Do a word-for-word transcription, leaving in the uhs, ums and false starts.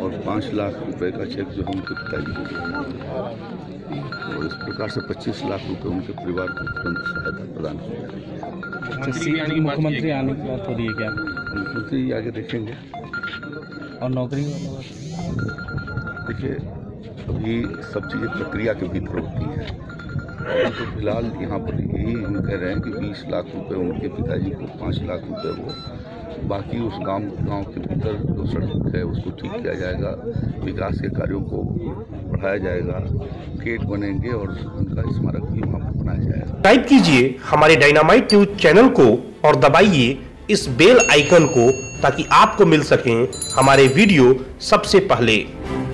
और पाँच लाख रुपए का चेक जो है उनके पिताजी को दिया और इस प्रकार से पच्चीस लाख रुपए उनके परिवार को तुरंत सहायता प्रदान की जाएगी। मुख्यमंत्री आने की बात हो रही है क्या? मुख्यमंत्री आगे देखेंगे। और नौकरी देखिए, अभी सब चीज़ें प्रक्रिया के भीतर होती हैं। तो फिलहाल यहाँ पर यही हम कह रहे हैं कि बीस लाख रुपए उनके पिताजी को, पाँच लाख रुपए वो, बाकी उस गांव गांव के भीतर जो सड़क है उसको ठीक किया जाएगा, विकास के कार्यों को बढ़ाया जाएगा, गेट बनेंगे और उनका स्मारक भी वहाँ पर बनाया जाएगा। सब्सक्राइब कीजिए हमारे डायनामाइट न्यूज चैनल को और दबाइए इस बेल आइकन को ताकि आपको मिल सकें हमारे वीडियो सबसे पहले।